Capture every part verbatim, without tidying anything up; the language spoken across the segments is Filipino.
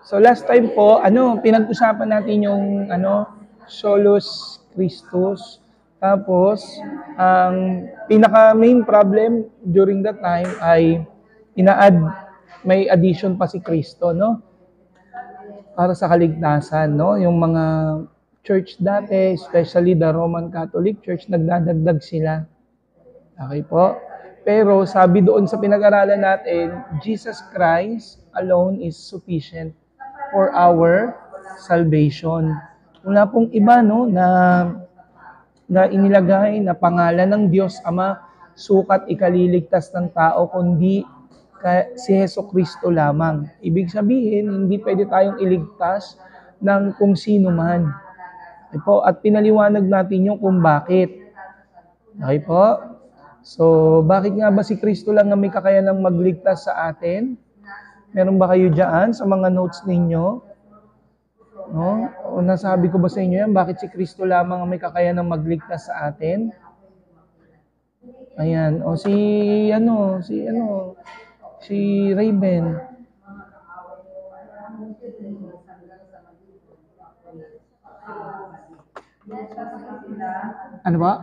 So last time po, ano, pinag-usapan natin yung ano, Solus Christus. Tapos, ang pinaka main problem during that time ay ina-add, may addition pa si Kristo, no? Para sa kaligtasan, no? Yung mga church dati, especially the Roman Catholic Church, nagdadagdag sila. Okay po? Pero sabi doon sa pinag-aralan natin, Jesus Christ alone is sufficient for our salvation. Wala pong iba, no, na na inilagay na pangalan ng Diyos Ama, sukat ikaliligtas ng tao, kundi ka, si Heso Kristo lamang. Ibig sabihin, hindi pwede tayong iligtas ng kung sino man. Okay po? At pinaliwanag natin yung kung bakit. Okay po? So, bakit nga ba si Kristo lang ang may kakayanang magligtas sa atin? Meron ba kayo dyan sa mga notes ninyo? No? O nasabi ko ba sa inyo yan? Bakit si Kristo lamang ang may kakayanang magligtas sa atin? Ayan. O si, ano, si, ano, si Raven. Ano ba?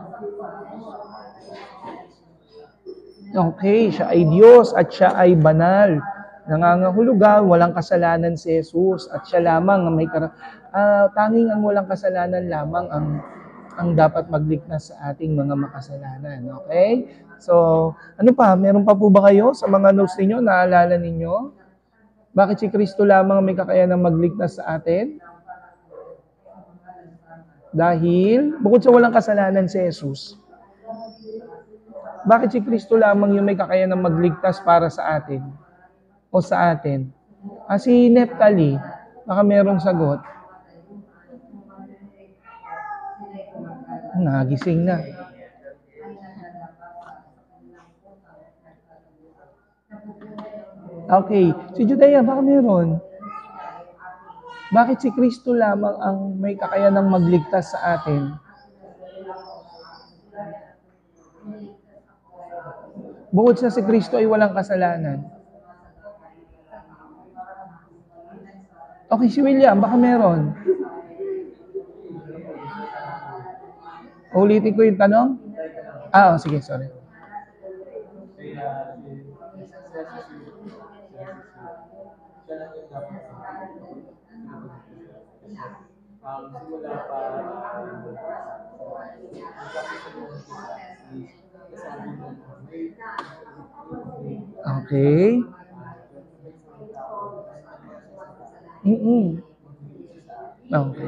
Okay, siya ay Diyos at siya ay banal. Nangangahulugan, walang kasalanan si Jesus at siya lamang ang may kar- uh, tanging ang walang kasalanan lamang ang ang dapat magligtas sa ating mga makasalanan. Okay? So, ano pa? Meron pa po ba kayo sa mga notes ninyo? Naalala ninyo? Bakit si Kristo lamang ang may kakayanang magligtas sa atin? Dahil, bukod sa walang kasalanan si Jesus, bakit si Kristo lamang yung may kakayanang magligtas para sa atin? O sa atin? Ah, si Neptali, baka merong sagot. Nagising na. Okay. Si Judea, baka meron. Bakit si Kristo lamang ang may kakayanang magligtas sa atin? Bukod sa si Kristo ay walang kasalanan. Okay, si William, baka meron. Ulitin ko yung tanong? Ah, oh, sige, sorry. Okay. Mm-mm. Okay.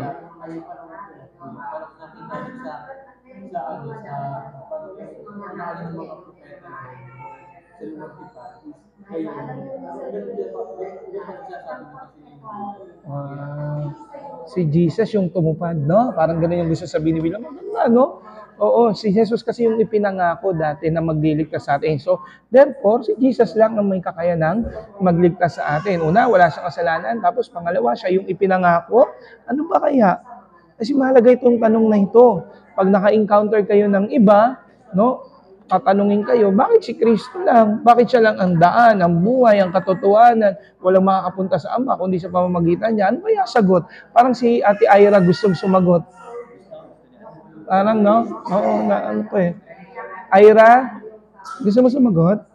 Uh, si Jesus yung tumupad, no? Parang ganun yung gusto sabihin ni William. Ano? Oo, si Jesus kasi yung ipinangako dati na magliligtas sa atin. So, therefore, si Jesus lang ang may kakayanang magligtas sa atin. Una, wala siyang kasalanan. Tapos, pangalawa, siya yung ipinangako. Ano ba kaya? Kasi mahalaga itong tanong na ito. Pag naka-encounter kayo ng iba, no, tatanungin kayo, bakit si Kristo lang? Bakit siya lang ang daan, ang buhay, ang katotohanan? Walang makakapunta sa Ama kundi sa pamamagitan niya. Ano ba yung sagot? Parang si Ate Ira gustong sumagot. Parang, no? Oo, na, ano po eh. Ira, gusto mo sumagot?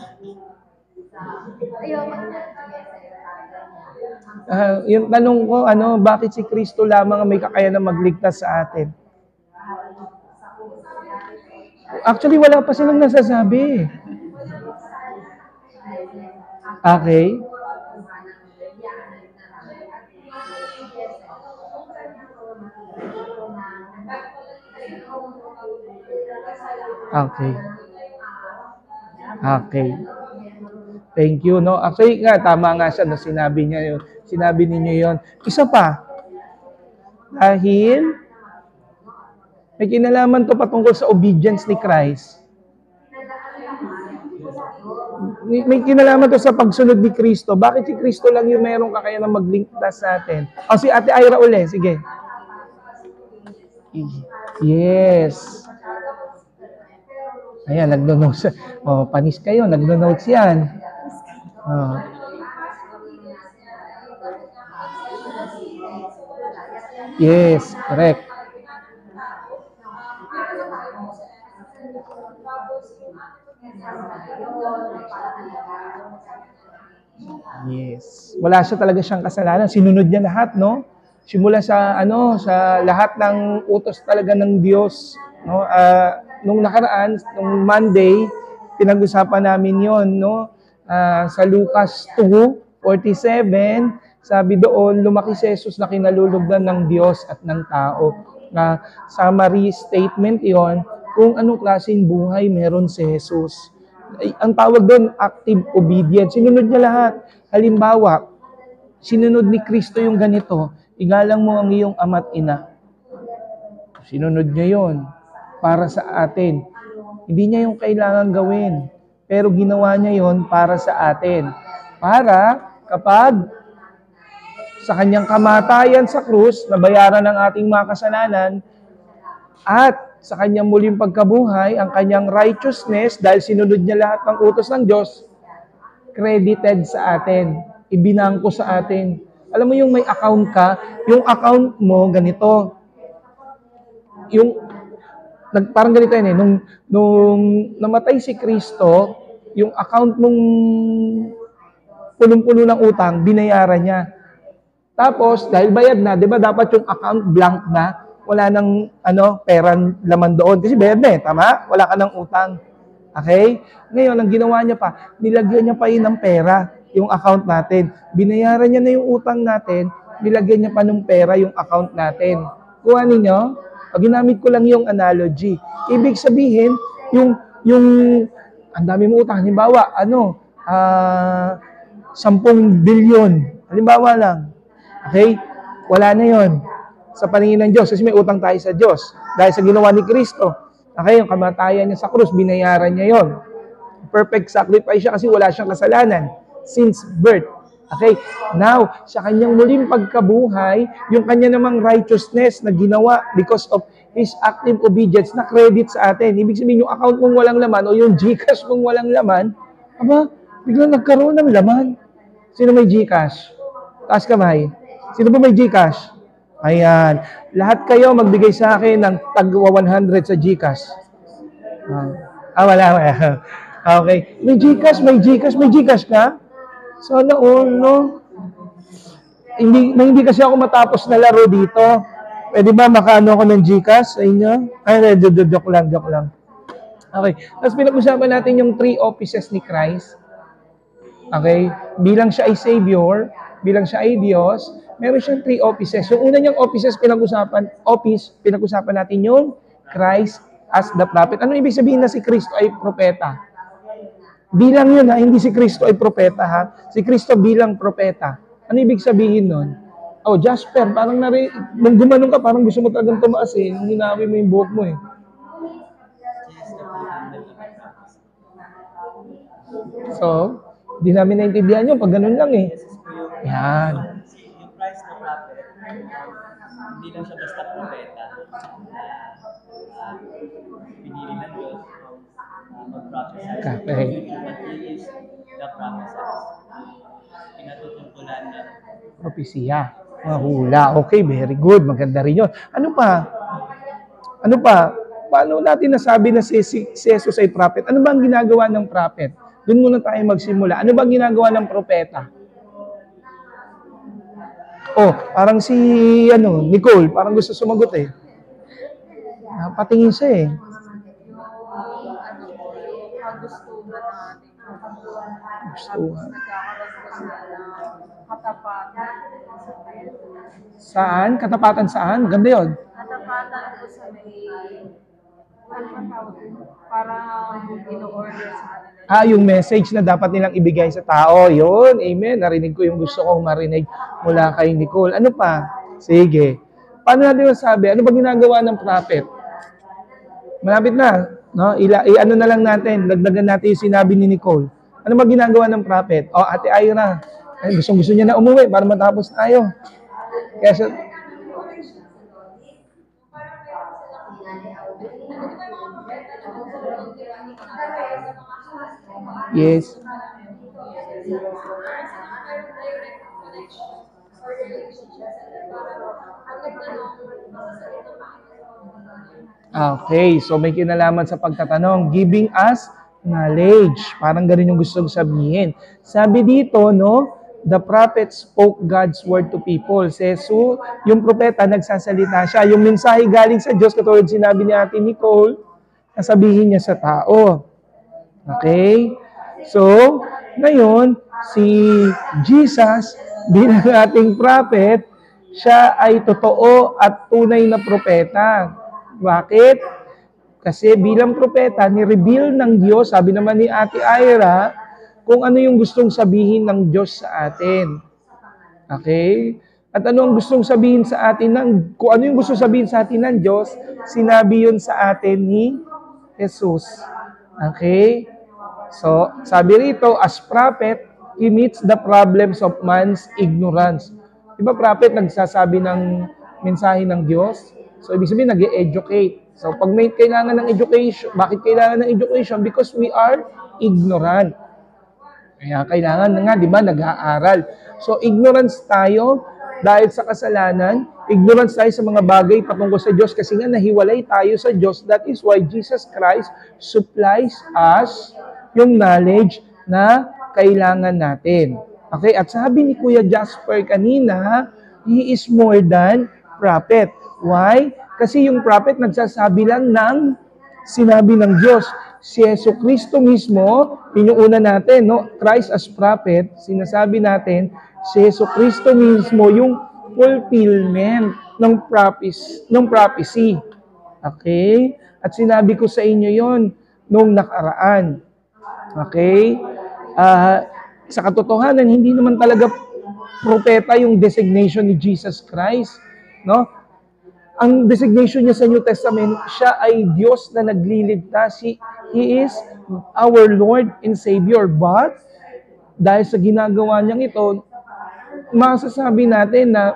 Uh, yung tanong ko, ano, bakit si Kristo lamang ang may kakayanang magligtas sa atin? Actually, wala pa silang nasasabi. Okay. Okay. Okay. Thank you, no? Actually, nga, tama nga siya, no? Sinabi niya yun. Sinabi ninyo yun. Isa pa. Dahil, may kinalaman to patungkol sa obedience ni Christ. May, may kinalaman to sa pagsunod ni Kristo. Bakit si Kristo lang yung mayroong kakayanang magligtas sa atin? O si Ate Ira uli, sige. Yes. Ayan, nagno-notes. Oh, panis kayo, nagno-notes yan. Oh. Yes, correct. Yes. Wala siya talaga siyang kasalanan. Sinunod niya lahat, no? Simula sa ano, sa lahat ng utos talaga ng Diyos, no? Ah, nung nakaraan, nung Monday, pinag-usapan namin 'yon, no? Ah, sa Lucas two forty-seven, sabi doon, lumaki si Jesus na kinalulugdan ng Diyos at ng tao. Na summary statement 'yon kung anong klaseng buhay meron si Jesus. Ay, ang tawag doon, active obedience. Sinunod niya lahat. Halimbawa, sinunod ni Kristo yung ganito, igalang mo ang iyong ama't ina. Sinunod niya yon para sa atin. Hindi niya yung kailangan gawin, pero ginawa niya yon para sa atin. Para kapag sa kanyang kamatayan sa krus, nabayaran ng ating mga kasalanan, at sa kanyang muling pagkabuhay, ang kanyang righteousness, dahil sinunod niya lahat ng utos ng Diyos, credited sa atin. Ibinangko sa atin. Alam mo yung may account ka, yung account mo ganito. Yung nag, parang ganito yan eh, nung, nung namatay si Kristo, yung account mong punong-puno ng utang, binayaran niya. Tapos, dahil bayad na, di ba dapat yung account blank na, wala nang ano, pera laman doon. Kasi bayad na eh, tama? Wala ka ng utang. Okay? Ngayon, ang ginawa niya pa, nilagyan niya pa yun ng pera, yung account natin. Binayaran niya na yung utang natin, nilagyan niya pa ng pera yung account natin. Kuha ninyo, pag ginamit ko lang yung analogy. Ibig sabihin, yung, yung, ang dami mo utang, halimbawa, ano, ah, sampung bilyon. Halimbawa lang. Okay? Wala na yon sa paningin ng Diyos kasi may utang tayo sa Diyos. Dahil sa ginawa ni Kristo. Okay, yung kamatayan niya sa krus, binayaran niya yon. Perfect sacrifice siya kasi wala siyang kasalanan since birth. Okay, now, sa kanyang muling pagkabuhay, yung kanya namang righteousness na ginawa because of His active obedience na credit sa atin. Ibig sabihin, yung account mong walang laman o yung GCash mong walang laman, aba, biglang nagkaroon ng laman. Sino may GCash? Taas kamay. Sino ba may GCash? Ayan. Lahat kayo magbigay sa akin ng tagwa one hundred sa GCash. Ah, ah wala. wala. Okay. May GCash, may GCash, may GCash ka? Sana all, no? Hindi, na hindi kasi ako matapos na laro dito. Pwede ba makaano ako ng GCash sa inyo? Ay, joke lang, joke lang. Okay. Tapos pinag-usapan natin yung three offices ni Christ. Okay? Bilang siya ay Savior, bilang siya ay Diyos, meron siyang three offices. Yung una niyang offices, pinag-usapan, office, pinag-usapan natin yung Christ as the prophet. Ano ibig sabihin na si Kristo ay propeta? Bilang yun ha, hindi si Kristo ay propeta ha. Si Kristo bilang propeta. Ano ibig sabihin nun? Oh, Jasper, parang nari, nung gumanong ka, parang gusto mo talagang tumaas eh. Nung hinawi mo yung buhok mo eh. So, di namin naintindihan yun pag ganun lang eh. Yan. Yung Christ na prophet, hindi lang siya basta propeta na pinili ng Diyos mag-prophesy. Okay. But he is the prophesies. Pinatutungkulan ng Propesya. Mahula. Okay, very good. Maganda rin yun. Ano pa? Ano pa? Paano natin nasabi na si, si, si Jesus ay prophet? Ano ba ang ginagawa ng prophet? Doon muna tayo magsimula. Ano ba ang ginagawa ng propeta? Oh, parang si ano, Nicole, parang gusto sumagot eh. Napatingin siya eh. Gustuhan. Katapatan. Saan? Katapatan saan? Ganda yun. Katapatan po sa may, ano ba tawag yun? Parang in-order sa kanila. Ah, yung message na dapat nilang ibigay sa tao. Yun, amen. Narinig ko yung gusto kong marinig mula kay Nicole. Ano pa? Sige. Paano natin masabi? Ano ba ginagawa ng prophet? Malapit na. No? Ila, i-ano na lang natin. Dagdagan natin yung sinabi ni Nicole. Ano ba ginagawa ng prophet? O, Ate Ira. Ay, gustong-gusto niya na umuwi para matapos tayo. Kaya sa... Yes. Okay, so may kinalaman sa pagtatanong, giving us knowledge. Parang ganun yung gusto sabihin. Sabi dito, no, the prophet spoke God's word to people. Si Jesus, yung propeta, nagsasalita siya. Yung mensahe galing sa Diyos, katulad sinabi ni Ate Nicole, nasabihin niya sa tao. Okay? So, ngayon, si Jesus, bilang ating prophet, siya ay totoo at tunay na propeta. Bakit? Kasi bilang propeta, ni-reveal ng Diyos, sabi naman ni Ate Ira, kung ano yung gustong sabihin ng Diyos sa atin. Okay? At ano ang gustong sabihin sa atin ng, kung ano yung gustong sabihin sa atin ng Diyos, sinabi yun sa atin ni Jesus. Okay? So, sabi rito, as prophet, he meets the problems of man's ignorance. Diba prophet nagsasabi ng mensahe ng Diyos? So, ibig sabihin, nag-educate. So, pag may kailangan ng education, bakit kailangan ng education? Because we are ignorant. Kaya kailangan na nga, di ba, nag-aaral. So, ignorance tayo dahil sa kasalanan. Ignorance tayo sa mga bagay patungkol sa Diyos kasi nga nahiwalay tayo sa Diyos. That is why Jesus Christ supplies us yung knowledge na kailangan natin. Okay? At sabi ni Kuya Jasper kanina, he is more than prophet. Why? Kasi yung prophet nagsasabi lang ng sinabi ng Diyos. Si Yesu Cristo mismo, yun yung una natin, no? Christ as prophet, sinasabi natin, si Yesu Cristo mismo yung fulfillment ng prophecy, ng prophecy. Okay? At sinabi ko sa inyo yon nung nakaraan. Okay? Uh, sa katotohanan, hindi naman talaga propeta yung designation ni Jesus Christ. No? Ang designation niya sa New Testament, siya ay Diyos na nagliligtas. He, he is our Lord and Savior. But, dahil sa ginagawa niyang ito, masasabi natin na,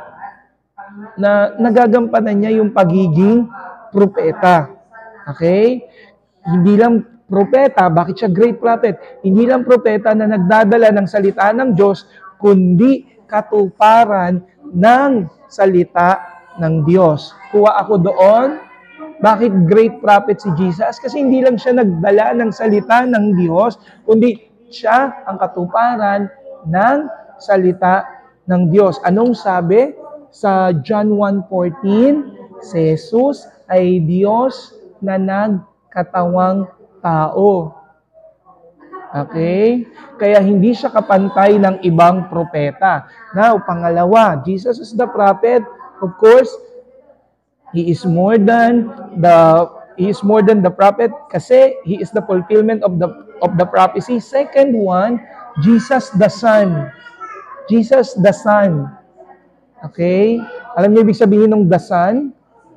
na nagagampanan niya yung pagiging propeta. Okay? Hindi lang propeta, bakit siya great prophet? Hindi lang propeta na nagdadala ng salita ng Diyos, kundi katuparan ng salita ng Diyos. Kuha ako doon. Bakit great prophet si Jesus? Kasi hindi lang siya nagdala ng salita ng Diyos, kundi siya ang katuparan ng salita ng Diyos. Anong sabi sa John one fourteen? Si Jesus ay Diyos na nagkatawang tao. Okay? Kaya hindi siya kapantay ng ibang propeta. Now, pangalawa, Jesus is the prophet. Of course, he is more than the he is more than the prophet kasi he is the fulfillment of the of the prophecy. Second one, Jesus the Son. Jesus the Son. Okay? Alam niyo ibig sabihin ng the Son?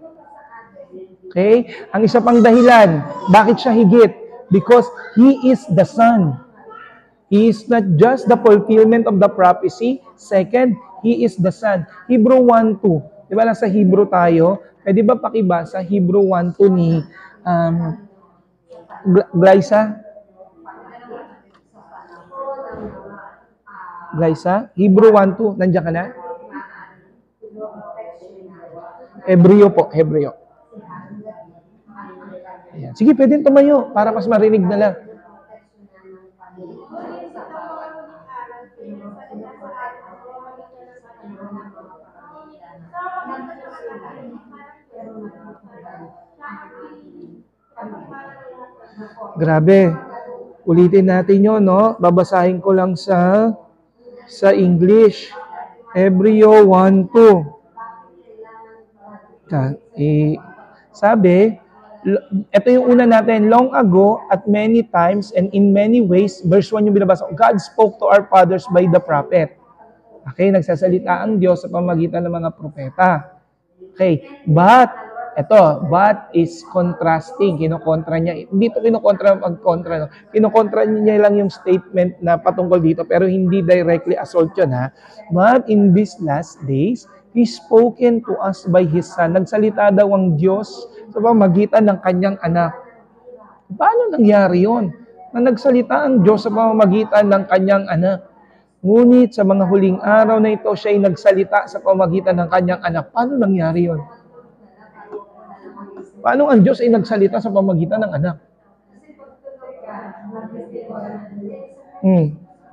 Okay? Ang isa pang dahilan, bakit siya higit? Because he is the Son. He is not just the fulfillment of the prophecy. Second, he is the Son. Hebrew one two. Di ba nasa Hebrew tayo? Pwede ba pakibasa Hebrew one two ni um, Glyza? Glyza? Hebrew one two. Nandiyan ka na? Hebreo po. Hebreo. Ayan. Sige, pwede tumayo para mas marinig na lang. Grabe. Ulitin natin yun, no? Babasahin ko lang sa sa English. Hebreo one two. Eh, sabi, ito yung una natin, long ago, at many times, and in many ways, verse one yung binabasa, God spoke to our fathers by the prophet. Okay, nagsasalita ang Diyos sa pamamagitan ng mga propeta. Okay, but, ito, but is contrasting, kinokontra niya. Hindi ito kinokontra, mag-kontra. No? Kinokontra niya lang yung statement na patungkol dito, pero hindi directly assault yun, ha? But in these last days, He spoken to us by His Son. Nagsalita daw ang Diyos sa pamamagitan ng kanyang anak. Paano nangyari yun? Na nagsalita ang Diyos sa pamamagitan ng kanyang anak. Ngunit sa mga huling araw na ito, siya ay nagsalita sa pamamagitan ng kanyang anak. Paano nangyari yon? Paano ang Diyos ay nagsalita sa pamamagitan ng anak? Hmm.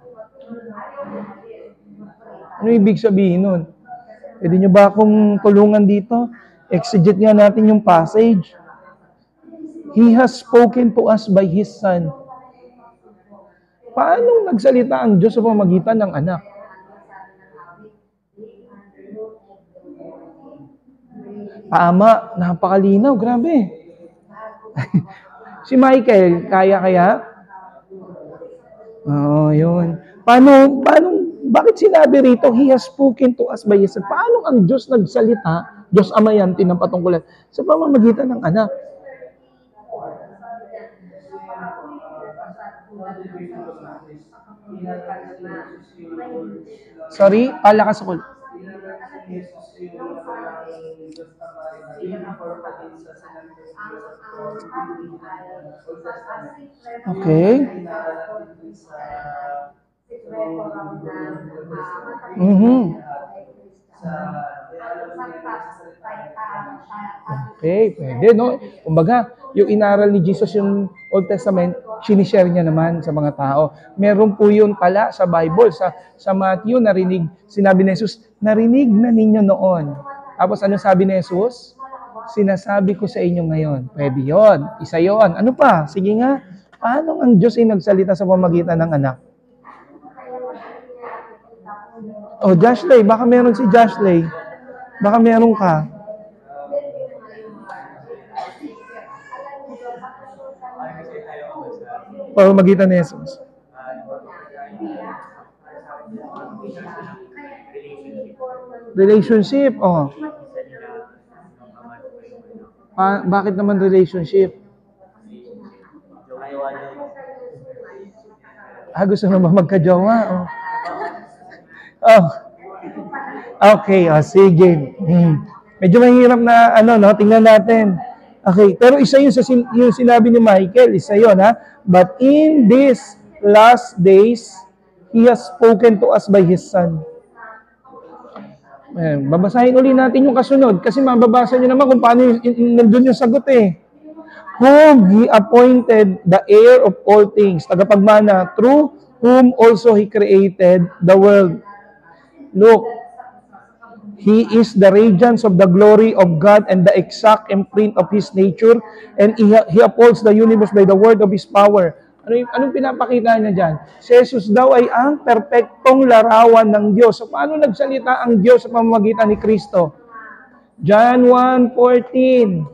Ano ibig sabihin nun? Pwede nyo ba akong tulungan dito? Exegete nga natin yung passage. He has spoken to us by His Son. Paano nagsalita ang Diyos sa pamamagitan ng anak? Tama, napakalinaw, grabe. Si Michael, kaya kaya? Oo, oh, yun. Paano, paano, bakit sinabi rito, He has spoken to us by His Son? Paano ang Diyos nagsalita, Diyos Ama yan, tinampatungkulan, sa pamamagitan ng anak? Sorry, palakas ako. Okay. Mm-hmm. Okay, pwede, no? Kumbaga, yung inaral ni Jesus yung Old Testament, sinishare niya naman sa mga tao. Meron po yun pala sa Bible, sa, sa Matthew, narinig, sinabi ni Jesus, narinig na ninyo noon. Tapos ano sabi ni Jesus? Sinasabi ko sa inyo ngayon. Pwede yun. Isa yun. Ano pa? Sige nga. Paano ang Diyos ay nagsalita sa pamamagitan ng anak? Oh, Jashley. Baka meron si Jashley. Baka meron ka. Pamamagitan ni Jesus. Relationship. Oh. Pa- bakit naman relationship? Ah, gusto naman magka-jowa. Oh. Oh. Okay, oh, sige. Hmm. Medyo mahirap na ano, no? Tingnan natin. Okay, pero isa yun sa sin- yung sinabi ni Michael, isa yun, ha? But in these last days, He has spoken to us by His Son. Eh, babasahin ulit natin yung kasunod kasi mababasa nyo naman kung paano yung, yung, nandun yung sagot eh. Whom He appointed the heir of all things, tagapagmana, through whom also He created the world. Look, He is the radiance of the glory of God and the exact imprint of His nature, and He, he upholds the universe by the word of His power. Ano yung, anong pinapakita niya dyan? Si Jesus daw ay ang perpektong larawan ng Diyos. So, paano nagsalita ang Diyos sa pamamagitan ni Kristo? John one fourteen.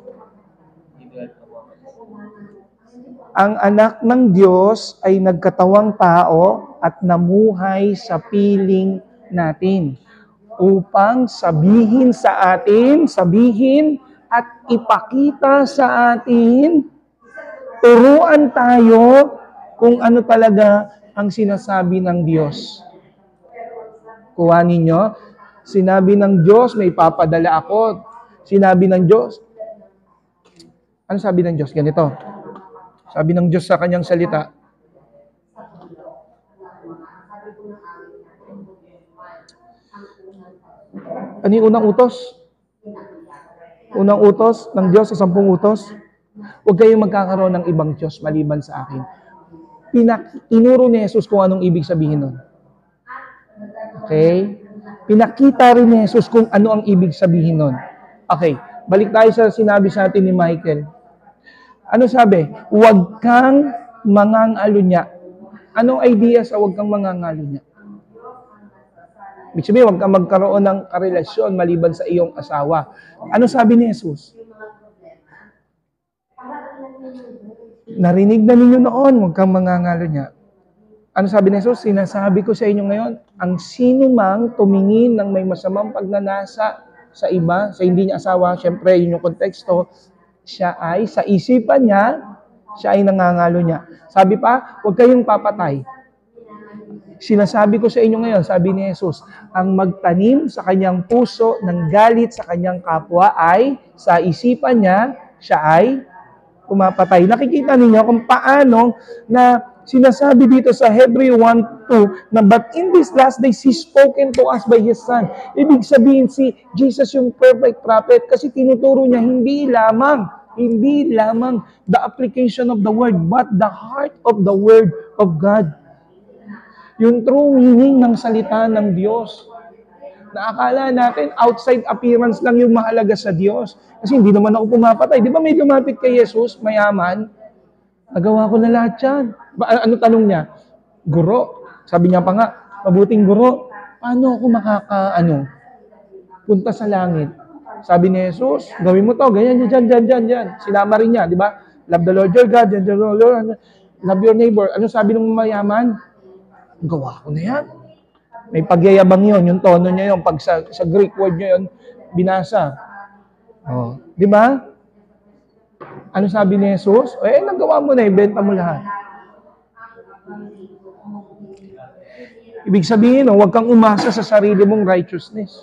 Ang anak ng Diyos ay nagkatawang tao at namuhay sa piling natin upang sabihin sa atin, sabihin at ipakita sa atin, turuan tayo kung ano talaga ang sinasabi ng Diyos. Kuha ninyo, sinabi ng Diyos, may papadala ako. Sinabi ng Diyos, ano sabi ng Diyos? Ganito. Sabi ng Diyos sa kanyang salita, ano yung unang utos? Unang utos ng Diyos sa sampung utos? Huwag kayong magkakaroon ng ibang Diyos maliban sa akin. Pinak- tinuro ni Jesus kung anong ibig sabihin nun. Okay? Pinakita rin ni Jesus kung ano ang ibig sabihin nun. Okay, balik tayo sa sinabi sa atin ni Michael. Ano sabi? Huwag kang mangangalunya. Anong idea sa huwag kang mangangalunya? Ibig sabihin, huwag kang magkaroon ng karelasyon maliban sa iyong asawa. Ano sabi ni Jesus? Narinig na ninyo noon, huwag kang mangangalunya. Ano sabi ni Jesus? Sinasabi ko sa inyo ngayon, ang sino mang tumingin ng may masamang pagnanasa sa iba, sa hindi niya asawa, syempre yun yung konteksto, siya ay, sa isipan niya, siya ay nangangalo niya. Sabi pa, huwag kayong papatay. Sinasabi ko sa inyo ngayon, sabi ni Jesus, ang magtanim sa kanyang puso ng galit sa kanyang kapwa ay, sa isipan niya, siya ay pumapatay. Nakikita ninyo kung paano na Sinasabi dito sa Hebrew one two na but in these last days, He spoken to us by His Son. Ibig sabihin si Jesus yung perfect prophet kasi tinuturo niya hindi lamang, hindi lamang the application of the word, but the heart of the word of God. Yung true meaning ng salita ng Diyos. Naakala natin outside appearance lang yung mahalaga sa Diyos. Kasi hindi naman ako pumapatay. Di ba may lumapit kay Jesus, mayaman? Nagawa ko na lahat yan. Ba, ano tanong niya? Guro. Sabi niya pa nga, mabuting guro, paano ako makaka, ano, punta sa langit? Sabi ni Jesus, gawin mo to, ganyan, dyan, dyan, dyan, dyan. Sinama rin niya, di ba? Love the Lord your God, dyan, dyan, Lord, love your neighbor. Ano sabi ng mayaman? Gawa ko na yan. May pagyayabang yun, yung tono niya yun, pag sa, sa Greek word niya yun, binasa. Oh, di ba? Ano sabi ni Jesus? Eh, nagawa mo na, ibenta mo lahat. Ibig sabihin, no, huwag kang umasa sa sarili mong righteousness.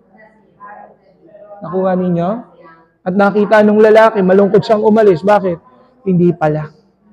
Nakuha ninyo? At nakita nung lalaki, malungkot siyang umalis. Bakit? Hindi pala.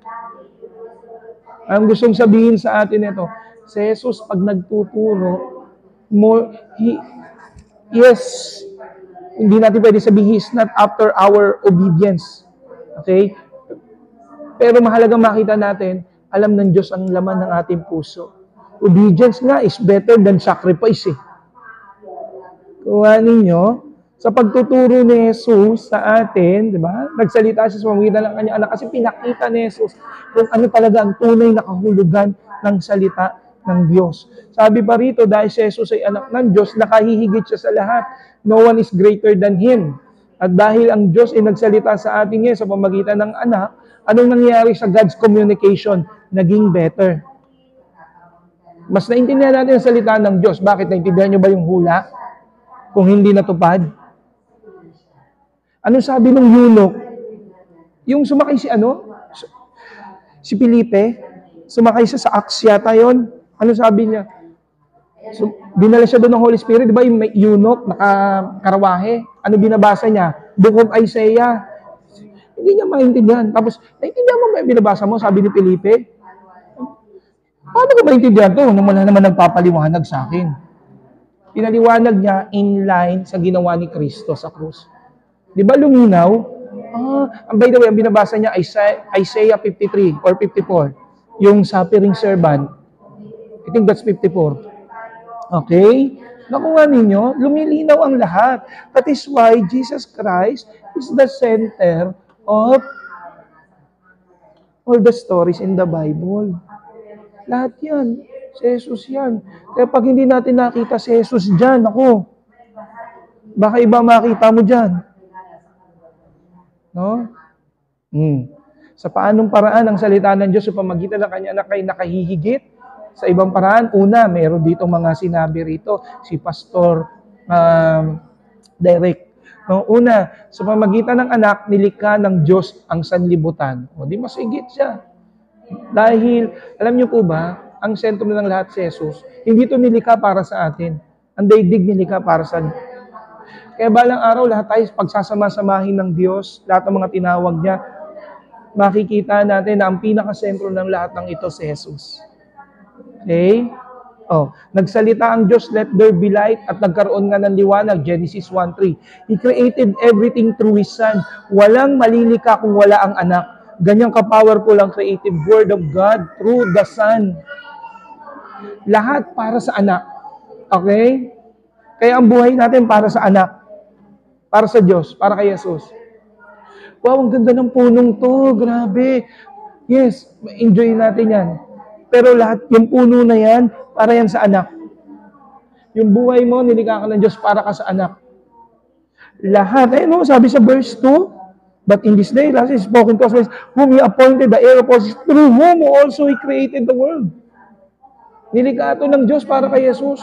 Ang gustong sabihin sa atin ito, si Jesus, pag nagtuturo, more, he, yes, hindi natin pwede sabihin, He's not after our obedience. Okay? Pero mahalagang makita natin, alam ng Diyos ang laman ng ating puso. Obedience nga is better than sacrifice eh. Kuha ninyo, sa pagtuturo ni Jesus sa atin, di ba? Nagsalita siya sa pamamagitan ng kanyang anak kasi pinakita ni Jesus kung ano talaga ang tunay na kahulugan ng salita ng Diyos. Sabi pa rito, dahil si Jesus ay anak ng Diyos, nakahihigit siya sa lahat. No one is greater than Him. At dahil ang Diyos ay nagsalita sa atin ngayon sa pamamagitan ng anak, anong nangyari sa God's communication? Naging better. Mas naintindihan natin ang salita ng Diyos. Bakit? Naintindihan nyo ba yung hula? Kung hindi natupad? Ano sabi ng eunuch? Yung sumakay si ano? Si Felipe? Sumakay siya sa Acts yata yun. Ano sabi niya? So, dinala siya doon ng Holy Spirit. Di ba yung eunuch, nakakarawahe? Ano binabasa niya? Book of Isaiah. Hindi niya maintindihan. Tapos, naintindihan mo ba yung binabasa mo? Sabi ni Felipe. Paano ko maintindihan to? Nung wala naman nagpapaliwanag sa akin. Pinaliwanag niya in line sa ginawa ni Kristo sa krus. Di ba luminaw? Ah, by the way, ang binabasa niya Isaiah, Isaiah fifty-three or fifty-four. Yung suffering servant. I think that's fifty-four. Okay? Nakuha ninyo, lumilinaw ang lahat. That is why Jesus Christ is the center of all the stories in the Bible. Lahat yan. Si Jesus yan. Kaya pag hindi natin nakita si Jesus dyan, ako, baka iba makita mo dyan. No? Hmm. Sa paanong paraan ang salita ng Diyos sa pamagitan ng kanya anak ay nakahihigit? Sa ibang paraan, una, mayroon dito mga sinabi rito, si Pastor um, Derek. No, una, sa pamagitan ng anak, nilikha ng Diyos ang sanlibutan. O di mas higit siya. Dahil, alam niyo po ba, ang sentro ng lahat si Jesus, hindi ito nilikha para sa atin. Ang daigdig nilikha para sa Kaya balang araw, lahat tayo pagsasama-samahin ng Diyos, lahat ng mga tinawag niya, makikita natin na ang pinakasentro ng lahat ng ito si Jesus. Okay? Oh, nagsalita ang Diyos, let there be light, at nagkaroon nga ng liwanag, Genesis one three. He created everything through His Son. Walang malilika kung wala ang anak. Ganyang ka-powerful ang creative word of God through the Son. Lahat para sa anak. Okay? Kaya ang buhay natin para sa anak. Para sa Diyos, para kay Jesus. Wow, ang ganda ng punong to. Grabe. Yes, enjoy natin yan. Pero lahat, yung puno na yan, para yan sa anak. Yung buhay mo, nilikha ka ng Diyos para ka sa anak. Lahat. Eh, no, sabi sa verse two, but in this day, last is spoken to us, whom He appointed the heir of all, through whom also He created the world. Nilikha ito ng Diyos para kay Jesus.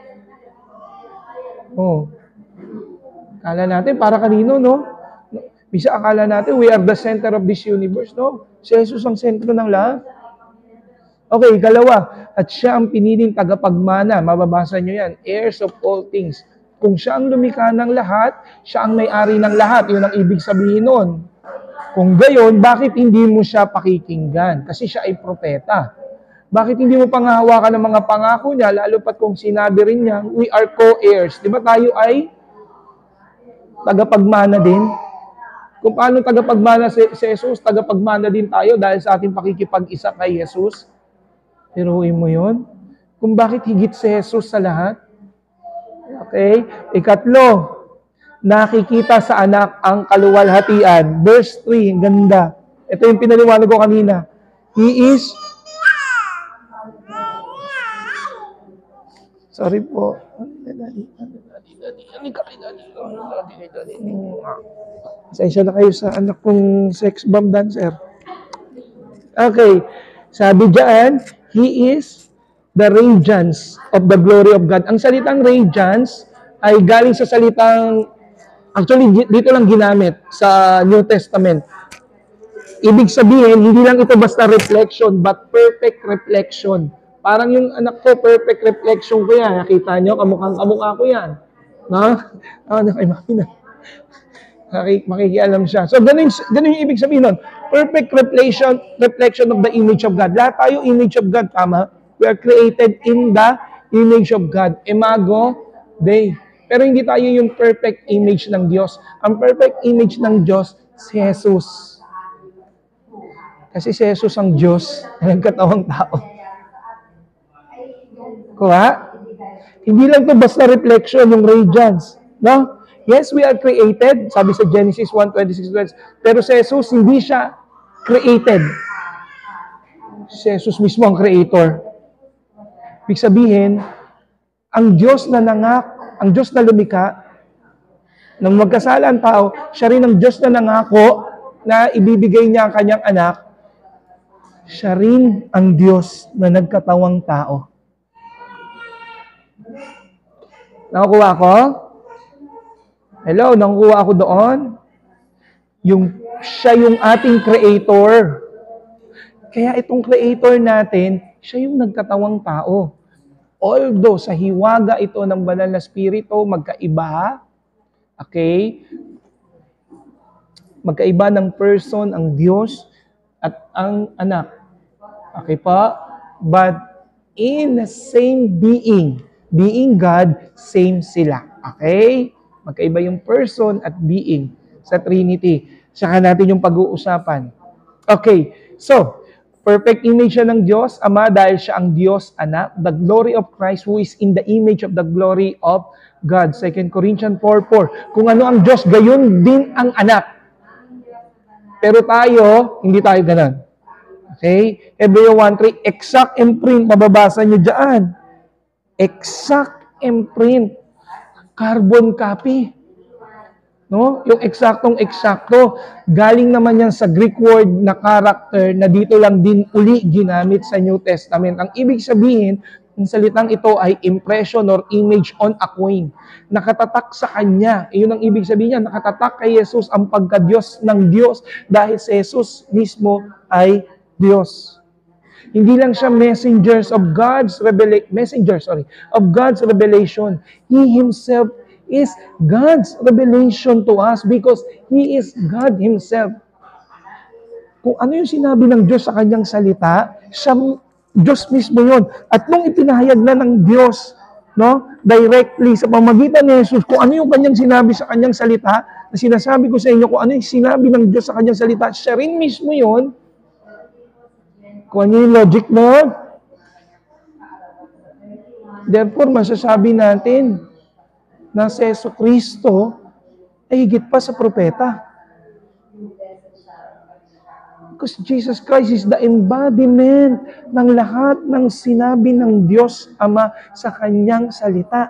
Oh. Akala natin, para kanino, no? Bisa akala natin, we are the center of this universe, no? Si Jesus ang sentro ng lahat. Okay, ikalawa, at siya ang piniling tagapagmana. Mababasa nyo yan, heirs of all things. Kung siya ang lumikha ng lahat, siya ang may-ari ng lahat. Yun ang ibig sabihin nun. Kung gayon, bakit hindi mo siya pakikinggan? Kasi siya ay propeta. Bakit hindi mo panghahawakan ng mga pangako niya, lalo pat kung sinabi rin niya, we are co-heirs. Di ba tayo ay tagapagmana din? Kung paano tagapagmana si, si Jesus, tagapagmana din tayo dahil sa ating pakikipag-isa kay Jesus. Tiruin mo yun? Kung bakit higit si Jesus sa lahat? Okay? Ikatlo, nakikita sa anak ang kaluwalhatian. Verse three, ang ganda. Ito yung pinaliwanag ko kanina. He is Sorry po. Pasensya na kayo sa anak kong sex bomb dancer. Okay. Sabi diyan, He is the radiance of the glory of God. Ang salitang radiance ay galing sa salitang, actually dito lang ginamit sa New Testament. Ibig sabihin, hindi lang ito basta reflection, but perfect reflection. Parang yung anak ko, perfect reflection ko yan. Nakita nyo, kamukhang kamukha ko yan. No? Ano kay Makina? Makikialam siya. So, ganun, ganun yung ibig sabihin nun. Perfect reflection, reflection of the image of God. Lahat tayo image of God, tama? We are created in the image of God. Imago Dei. Pero hindi tayo yung perfect image ng Diyos. Ang perfect image ng Diyos, si Jesus. Kasi si Jesus ang Diyos na nagkatawang tao. Kuha? Hindi lang to basta reflection, yung radiance. No? Yes, we are created, sabi sa Genesis one twenty-six, pero si Jesus, hindi siya created. Si Jesus mismo ang creator. Ibig sabihin, ang Diyos na nangak, ang Diyos na lumika, nang magkasala ang tao, siya rin ang Diyos na nangako na ibibigay niya ang kanyang anak, siya rin ang Diyos na nagkatawang tao. Nakukuha ko? Hello, nakukuha ako doon? Yung, siya yung ating creator. Kaya itong creator natin, siya yung nagkatawang tao. Although sa hiwaga ito ng banal na spirito, magkaiba, okay? Magkaiba ng person, ang Diyos, at ang anak. Okay pa? But in the same being, being God, same sila. Okay? Magkaiba yung person at being sa Trinity. Saka natin yung pag-uusapan. Okay. So, perfect image siya ng Diyos, Ama, dahil siya ang Diyos, Anak. The glory of Christ who is in the image of the glory of God. Second Corinthians four four. Kung ano ang Diyos, gayon din ang anak. Pero tayo, hindi tayo ganun. Okay? Hebrews one three, exact imprint, mababasa nyo dyan. Exact imprint. Carbon copy. No? Yung eksaktong eksakto. Galing naman yan sa Greek word na character na dito lang din uli ginamit sa New Testament. Ang ibig sabihin, ang salitang ito ay impression or image on a coin. Nakatatak sa Kanya. Iyon ang ibig sabihin niya. Nakatatak kay Jesus ang pagka-Diyos ng Diyos dahil si Jesus mismo ay Diyos. Hindi lang siya messengers of God's revelation, messenger, sorry, of God's revelation. He Himself is God's revelation to us because He is God Himself. Kung ano yung sinabi ng Diyos sa Kanyang salita, siya, Diyos mismo yun. At nung ipinahayag na ng Diyos, no, directly sa pamagitan ni Jesus, kung ano yung Kanyang sinabi sa Kanyang salita, na sinasabi ko sa inyo, kung ano yung sinabi ng Diyos sa Kanyang salita, siya rin mismo yun. Kung ano yung logic mo, therefore, masasabi natin na si Yesu Cristo ay higit pa sa propeta. Because Jesus Christ is the embodiment ng lahat ng sinabi ng Diyos Ama sa Kanyang salita.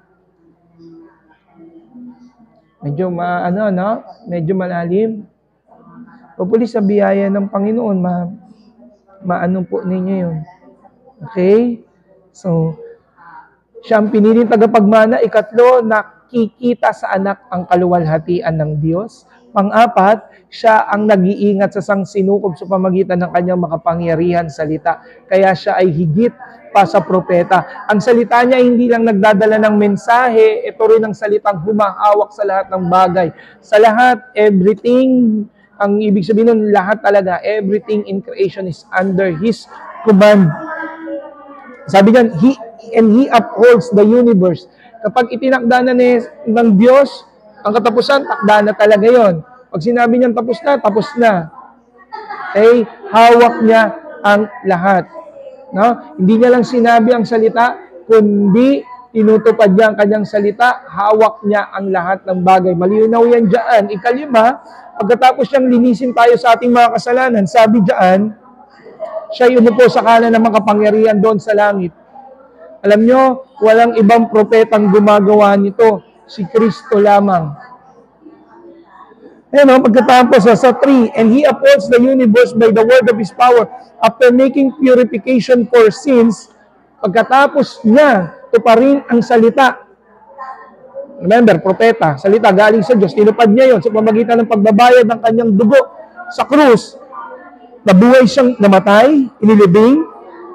Medyo ma, ano, no? Medyo malalim. Hopefully sa biyaya ng Panginoon, ma maano po ninyo yun. Okay? So, siya ang piniling tagapagmana. Ikatlo, nakikita sa anak ang kaluwalhatian ng Diyos. Pang-apat, siya ang nag-iingat sa sangsinukob sa pamagitan ng kanyang makapangyarihan salita. Kaya siya ay higit pa sa propeta. Ang salita niya hindi lang nagdadala ng mensahe, ito rin ang salitang humahawak sa lahat ng bagay. Sa lahat, everything Ang ibig sabihin nun, lahat talaga, everything in creation is under His command. Sabi niyan, He, and He upholds the universe. Kapag itinakda na ni, ng Diyos, ang katapusan, takda na talaga yon. Pag sinabi niyang tapos na, tapos na. Okay? Hawak niya ang lahat. No? Hindi niya lang sinabi ang salita, kundi tinutupad niya ang kanyang salita, hawak niya ang lahat ng bagay. Malinaw yan dyan. Ikalima, pagkatapos siyang linisin tayo sa ating mga kasalanan, sabi dyan, siya umupo sa kanan ng makapangyarihan doon sa langit. Alam nyo, walang ibang propetang gumagawa nito. Si Kristo lamang. Ayan o, pagkatapos sa three, and He upholds the universe by the word of His power. After making purification for sins, pagkatapos niya, tuparin ang salita. Remember, propeta, salita galing sa Diyos. Tinupad niya yon sa pamagitan ng pagbabayad ng kanyang dugo sa krus. Nabuhay siyang namatay, inilibing,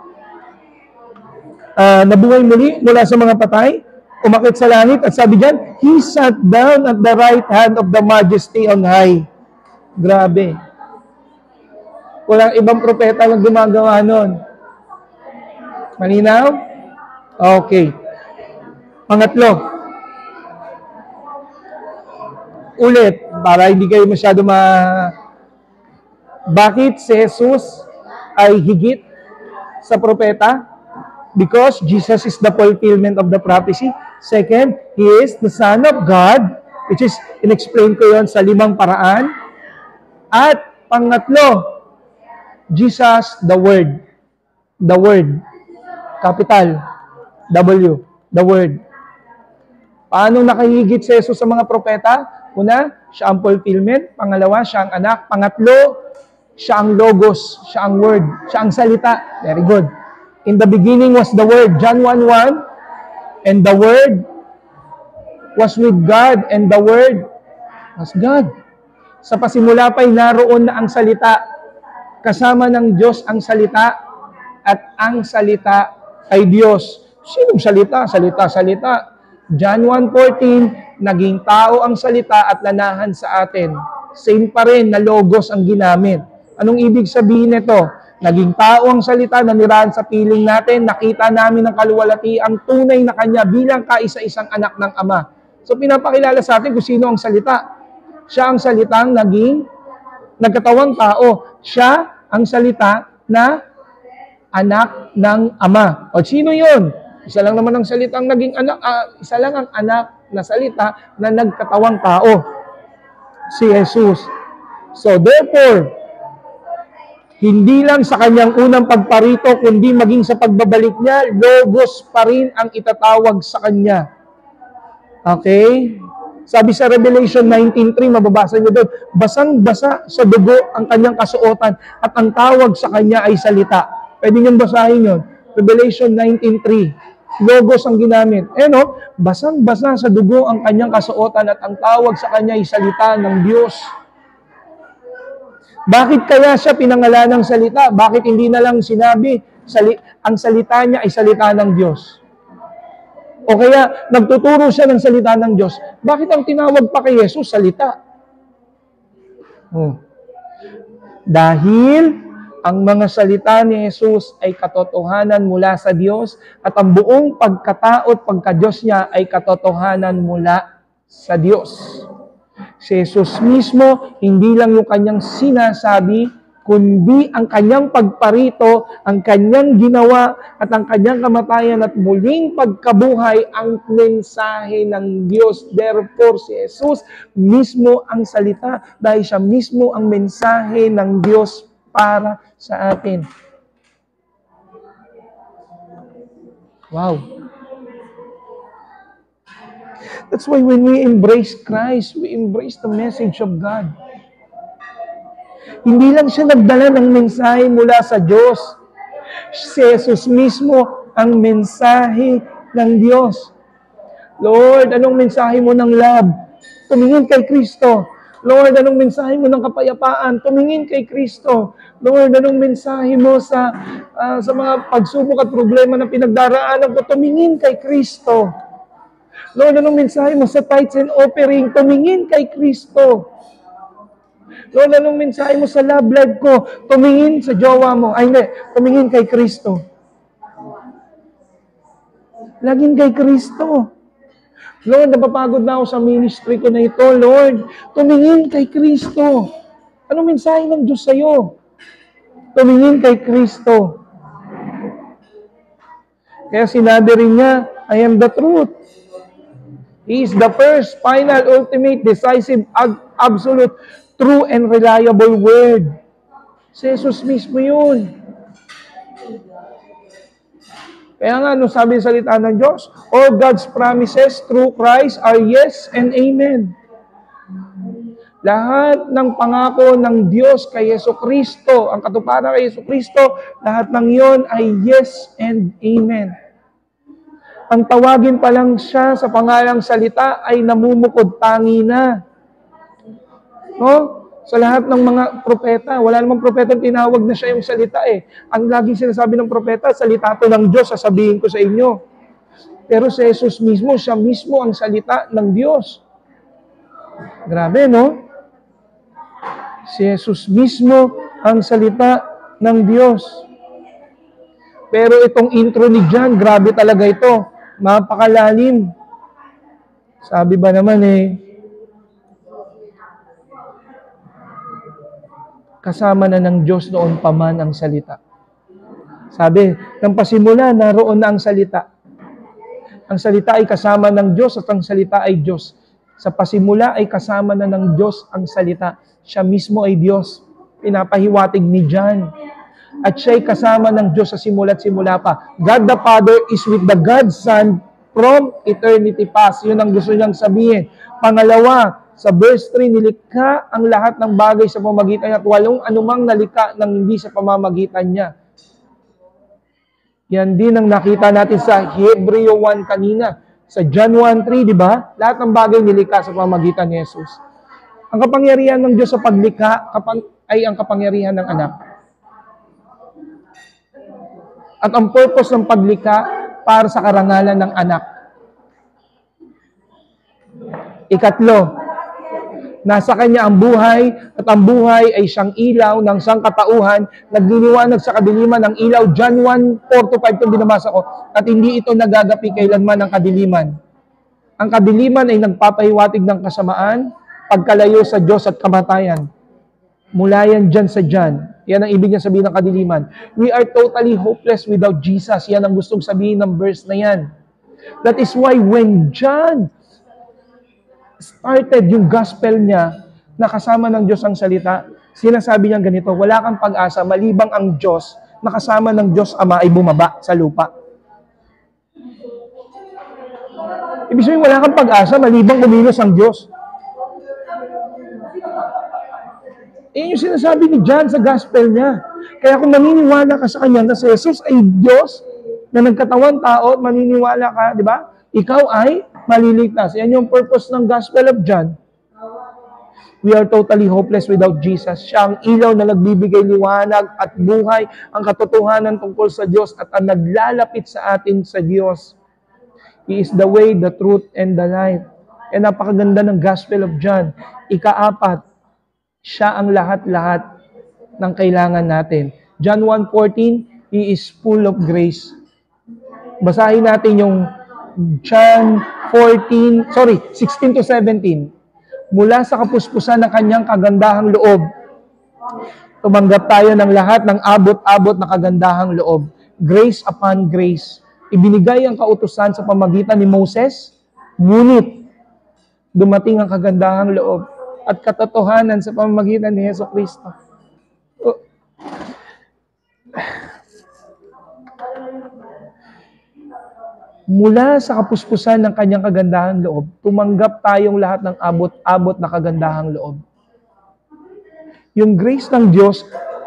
uh, nabuhay muli mula sa mga patay, umakit sa langit, at sabi diyan, He sat down at the right hand of the majesty on high. Grabe. Walang ibang propeta na gumagawa nun. Malinaw? Okay. Pangatlo. Ulit, para hindi kayo masyado ma... Bakit si Jesus ay higit sa propeta? Because Jesus is the fulfillment of the prophecy. Second, He is the Son of God, which is, in-explain ko yon sa limang paraan. At pangatlo, Jesus, the Word. The Word. Capital. W. The Word. Paano nakahigit si Jesus sa mga propeta? Una, siya ang fulfillment. Pangalawa, siya ang anak. Pangatlo, siya ang logos. Siya ang Word. Siya ang salita. Very good. In the beginning was the Word. John one one. And the Word was with God. And the Word was God. Sa pasimula pa'y naroon na ang salita. Kasama ng Diyos ang salita, at ang salita ay Diyos. Sinong salita? Salita, salita. John one fourteen, naging tao ang salita at nanahan sa atin. Same pa rin na logos ang ginamit. Anong ibig sabihin nito? Naging tao ang salita, nanirahan sa piling natin, nakita namin ang kaluwalhati, ang tunay na Kanya bilang kaisa-isang anak ng Ama. So pinapakilala sa atin kung sino ang salita. Siya ang salitang naging nagkatawang tao. Siya ang salita na anak ng Ama. O sino yun? Isa lang naman ang salitang naging anak, uh, isa lang ang anak na salita na nagkatawang tao. Si Jesus. So therefore, hindi lang sa kanyang unang pagparito, kundi maging sa pagbabalik niya, logos pa rin ang itatawag sa kanya. Okay? Sabi sa Revelation nineteen three, mababasa niyo doon, basang-basa sa dugo ang kanyang kasuotan at ang tawag sa kanya ay salita. Pwede niyong basahin yun. Revelation nineteen three. Logos ang ginamit. Eh no, basang-basa sa dugo ang kanyang kasuotan at ang tawag sa kanya ay salita ng Diyos. Bakit kaya siya pinangalan ng salita? Bakit hindi na lang sinabi, sali ang salita niya ay salita ng Diyos? O kaya, nagtuturo siya ng salita ng Diyos. Bakit ang tinawag pa kay Jesus, salita? Hmm. Dahil ang mga salita ni Jesus ay katotohanan mula sa Diyos at ang buong pagkatao at pagka-Diyos niya ay katotohanan mula sa Diyos. Si Jesus mismo, hindi lang yung kanyang sinasabi, kundi ang kanyang pagparito, ang kanyang ginawa, at ang kanyang kamatayan at muling pagkabuhay ang mensahe ng Diyos. Therefore, si Jesus mismo ang salita dahil siya mismo ang mensahe ng Diyos para sa atin. Wow! That's why when we embrace Christ, we embrace the message of God. Hindi lang siya nagdala ng mensahe mula sa Diyos. Si Jesus mismo ang mensahe ng Diyos. Lord, anong mensahe mo ng love? Tumingin kay Kristo. Lord, anong mensahe mo ng kapayapaan? Tumingin kay Kristo. Lord, anong mensahe mo sa uh, sa mga pagsubok at problema na pinagdaraanan ko? Tumingin kay Kristo. Lord, anong mensahe mo sa tithes and offering? Tumingin kay Kristo. Lord, anong mensahe mo sa love life ko? Tumingin sa jowa mo. Ay, hindi. Tumingin kay Kristo. Laging kay Kristo. Lord, napapagod na ako sa ministry ko na ito. Lord, tumingin kay Kristo. Anong mensahe ng Diyos sa'yo? Tumingin kay Kristo. Kaya sinabi rin niya, I am the truth. He is the first, final, ultimate, decisive, ab- absolute, true, and reliable word. Si Jesus mismo yun. Kaya nga, nung sabi sa salita ng Diyos, all God's promises through Christ are yes and amen. Lahat ng pangako ng Diyos kay Yesu Kristo, ang katuparan kay Yesu Kristo, lahat ng yon ay yes and amen. Ang tawagin pa lang siya sa pangalang salita ay namumukod tangi na. No? Sa lahat ng mga propeta, wala namang propeta tinawag na siya yung salita eh. Ang laging sinasabi ng propeta, salita to ng Diyos, sasabihin ko sa inyo. Pero si Jesus mismo, siya mismo ang salita ng Diyos. Grabe, no? Si Jesus mismo ang salita ng Diyos. Pero itong intro ni John, grabe talaga ito. Mapakalalim. Sabi ba naman eh, kasama na ng Diyos noon pa man ang salita. Sabi, nang pasimula, naroon na ang salita. Ang salita ay kasama ng Diyos at ang salita ay Diyos. Sa pasimula ay kasama na ng Diyos ang salita. Siya mismo ay Diyos. Pinapahiwatig ni John. At siya ay kasama ng Diyos sa simula't simula pa. God the Father is with the God Son from eternity past. Yun ang gusto niyang sabihin. Pangalawa, sa verse three, nilikha ang lahat ng bagay sa pamamagitan niya at walong anumang nalikha ng hindi sa pamamagitan niya. Yan din ang nakita natin sa Hebreo one kanina. Sa John one three, di ba? Lahat ng bagay nilikha sa pamamagitan ni Jesus. Ang kapangyarihan ng Diyos sa paglikha kapang, ay ang kapangyarihan ng anak. At ang purpose ng paglikha para sa karangalan ng anak. Ikatlo, nasa kanya ang buhay at ang buhay ay siyang ilaw ng sangkatauhan, nagliliwanag sa kadiliman ng ilaw. John one four to five itong binabasa ko. At hindi ito nagagapi kailanman ng kadiliman. Ang kadiliman ay nagpapahiwatig ng kasamaan, pagkalayo sa Diyos at kamatayan. Mula yan dyan sa John. Yan ang ibig niya sabihin ng kadiliman. We are totally hopeless without Jesus. Yan ang gustong sabihin ng verse na yan. That is why when John started yung gospel niya na kasama ng Diyos ang salita, sinasabi niya ganito, wala kang pag-asa malibang ang Diyos na kasama ng Diyos Ama ay bumaba sa lupa. Ibig sabihin, wala kang pag-asa malibang kumilos ang Diyos. Iyon yung sinasabi ni John sa gospel niya. Kaya kung maniniwala ka sa kanya na si Jesus ay Diyos na nagkatawan tao, maniniwala ka, di ba? Ikaw ay maliligtas. Yan yung purpose ng Gospel of John. We are totally hopeless without Jesus. Siya ang ilaw na nagbibigay liwanag at buhay, ang katotohanan tungkol sa Diyos at ang naglalapit sa atin sa Diyos. He is the way, the truth, and the life. Yan napakaganda ng Gospel of John. Ikaapat, siya ang lahat-lahat ng kailangan natin. John one fourteen, He is full of grace. Basahin natin yung John fourteen, sorry, sixteen to seventeen. Mula sa kapuspusan ng kanyang kagandahang loob, tumanggap tayo ng lahat ng abot-abot na kagandahang loob. Grace upon grace. Ibinigay ang kautusan sa pamagitan ni Moses, ngunit dumating ang kagandahang loob at katotohanan sa pamamagitan ni Yesu Kristo. Oh. Mula sa kapuspusan ng kanyang kagandahang loob, tumanggap tayong lahat ng abot-abot na kagandahang loob. Yung grace ng Diyos,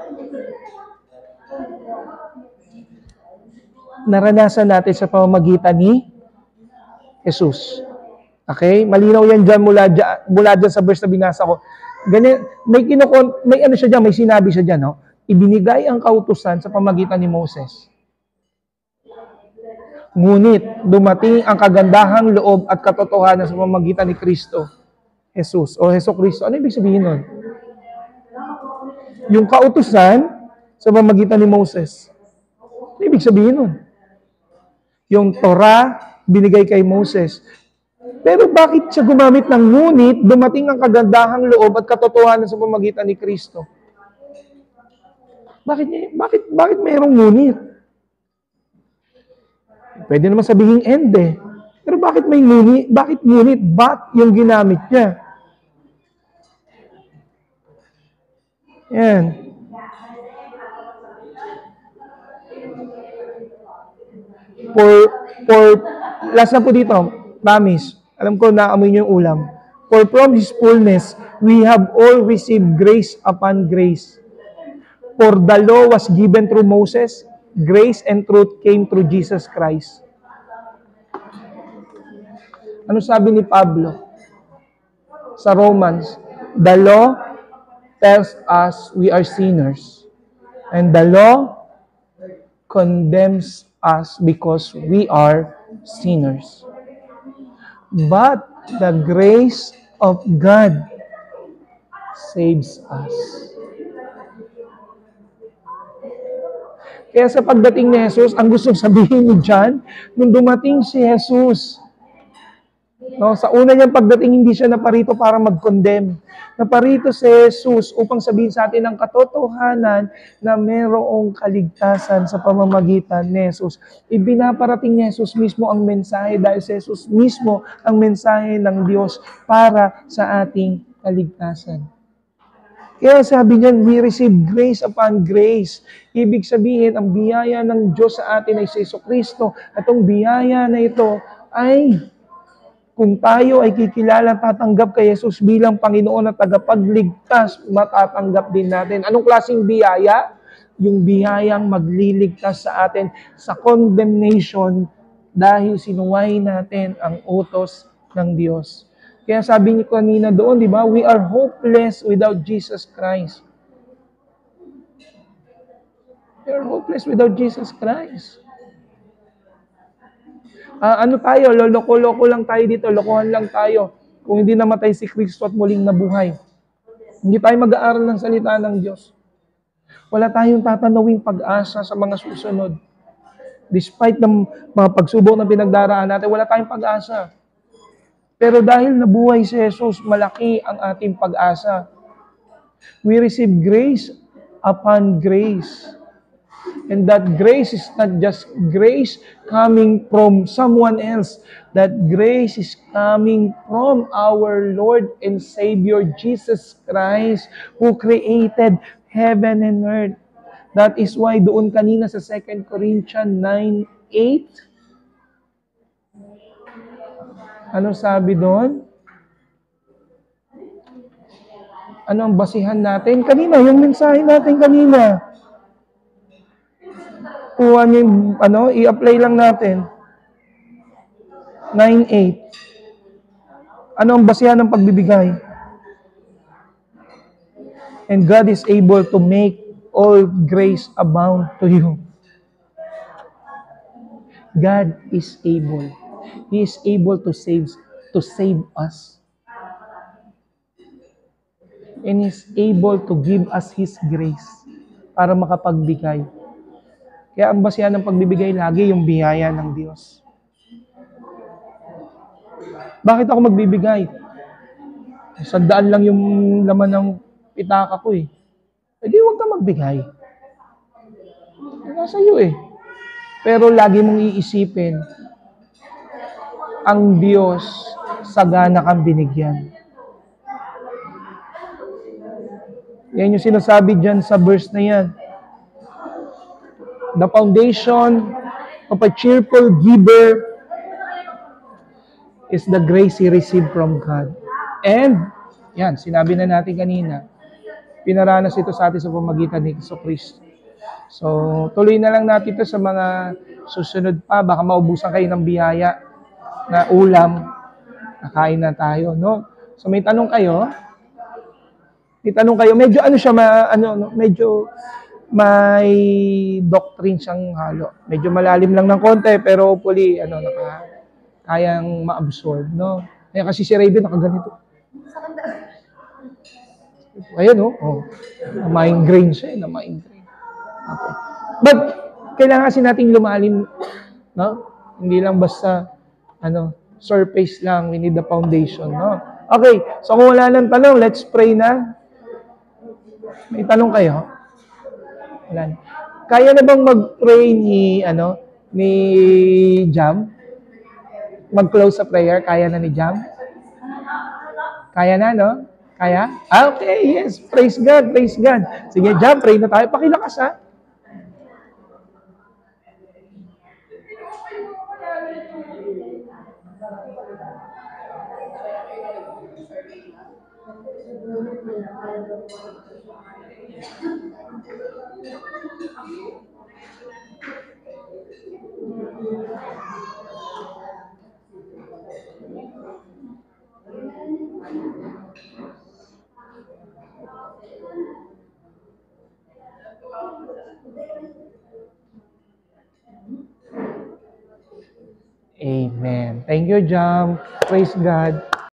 naranasan natin sa pamamagitan ni Jesus. Okay? Malinaw yan dyan mula, dyan, mula dyan sa verse na binasa ko. Ganyan, may, kinukon, may ano siya dyan, may sinabi siya dyan, no? Ibinigay ang kautusan sa pamamagitan ni Moses. Ngunit, dumating ang kagandahang loob at katotohanan sa pamamagitan ni Kristo, Jesus, o Heso Kristo. Ano ibig sabihin nun? yung kautusan sa pamamagitan ni Moses. Ano ibig sabihin nun? Yung Torah, binigay kay Moses. Pero bakit siya gumamit ng ngunit, dumating ang kagandahang loob at katotohanan sa pamamagitan ni Kristo? Bakit, niya- bakit, bakit mayroong ngunit? Pwede naman sabihin end eh. Pero bakit may ngunit? Bakit ngunit? But yung ginamit niya? Yan. For, for, last na po dito, promise. Alam ko, naamoy niyo yung ulam. For from His fullness, we have all received grace upon grace. For the law was given through Moses, grace and truth came through Jesus Christ. Ano sabi ni Pablo sa Romans? The law tells us we are sinners. And the law condemns us because we are sinners. But the grace of God saves us. Kaya sa pagdating ni Jesus, ang gusto sabihin ni John, nung dumating si Jesus, no, sa una niyang pagdating, hindi siya naparito para mag-condemn. Naparito si Jesus upang sabihin sa atin ang katotohanan na mayroong kaligtasan sa pamamagitan ni Jesus. Ibinaparating ni Jesus mismo ang mensahe dahil si Jesus mismo ang mensahe ng Diyos para sa ating kaligtasan. Kaya sabi niyan, we receive grace upon grace. Ibig sabihin, ang biyaya ng Diyos sa atin ay si Jesucristo. At ang biyaya na ito ay kung tayo ay kikilala, tatanggap kay Jesus bilang Panginoon at tagapagligtas, matatanggap din natin. Anong klaseng biyaya? Yung biyayang magliligtas sa atin sa condemnation dahil sinuway natin ang utos ng Diyos. Kaya sabi niyo kanina doon, di ba? We are hopeless without Jesus Christ. We are hopeless without Jesus Christ. Uh, ano tayo? Loloko-loko lang tayo dito. Lokohan lang tayo. Kung hindi namatay si Kristo at muling nabuhay. Hindi tayo mag-aaral ng salita ng Diyos. Wala tayong tatanawing pag-asa sa mga susunod. Despite ng mga pagsubok na pinagdaraan natin, wala tayong pag-asa. Pero dahil nabuhay si Jesus, malaki ang ating pag-asa. We receive grace upon grace. And that grace is not just grace coming from someone else. That grace is coming from our Lord and Savior Jesus Christ who created heaven and earth. That is why doon kanina sa Second Corinthians nine eight, ano sabi doon? Ano ang basihan natin? Kanina, yung mensahe natin kanina. Kuha niyo yung, ano, i-apply lang natin. nine eight. Ano ang basihan ng pagbibigay? And God is able to make all grace abound to you. God is able. He is able to save to save us. And He is able to give us His grace para makapagbigay. Kaya ang basihan ng pagbibigay lagi yung biyaya ng Diyos. Bakit ako magbibigay? Sandaan lang yung laman ng pitaka ko eh. E di huwag ka magbigay. Nasa iyo eh. Pero lagi mong iisipin, ang Diyos sagana kang binigyan. Yan yung sinasabi dyan sa verse na yan. The foundation of a cheerful giver is the grace he received from God. And, yan, sinabi na natin kanina, pinaranas ito sa atin sa pamagitan ni Jesucristo. So, tuloy na lang natin ito sa mga susunod pa. Baka maubusan kayo ng biyaya na ulam. Nakain na tayo, no? So, may tanong kayo? May tanong kayo. Medyo ano siya, ma, ano, medyo may doctrine siyang halo. Medyo malalim lang ng konti, pero hopefully, ano, naka, kayang ma-absorb, no? Kaya kasi si Raven nakaganito. Ayan, oh. oh. Na-migraine siya, eh, na-migraine. Okay. But, kailangan kasi nating lumalim, no? Hindi lang basta, ano, surface lang. We need the foundation, no? Okay, so kung wala nang tanong, let's pray na. May tanong kayo? Wala na. Kaya na bang mag-pray ni, ano, ni Jam? Mag-close sa prayer? Kaya na ni Jam? Kaya na, no? Kaya? Ah, okay, yes. Praise God, praise God. Sige, Jam, pray na tayo. Pakilakas, ha? Amen. Thank you, Jam. Praise God.